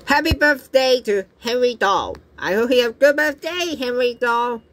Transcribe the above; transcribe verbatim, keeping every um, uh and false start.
Happy birthday to Henry Dahl. I hope you have a good birthday, Henry Dahl.